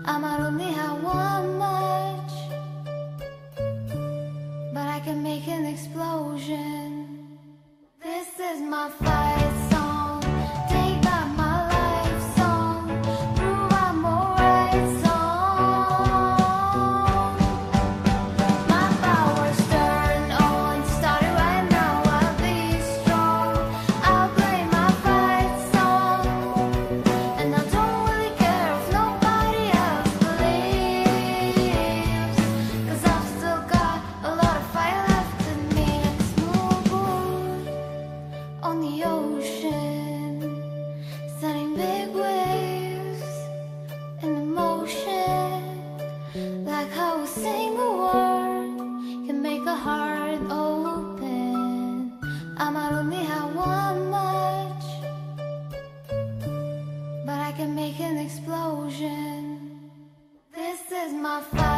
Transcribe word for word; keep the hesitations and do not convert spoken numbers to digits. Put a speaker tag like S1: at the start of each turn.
S1: I might only have one much, but I can make an explosion. This is my fight song. Take back my life song. Prove I'm alright song. My power's turned on. Started right now. I'll be strong. I'll play my fight song, and I don't really care if nobody else believes, 'cause I've still got a lot of fire left in me. And smooth board on the ocean, setting big waves in motion, like how a single word can make a heart open. I might only have one much, but I can make an explosion. This is my fire.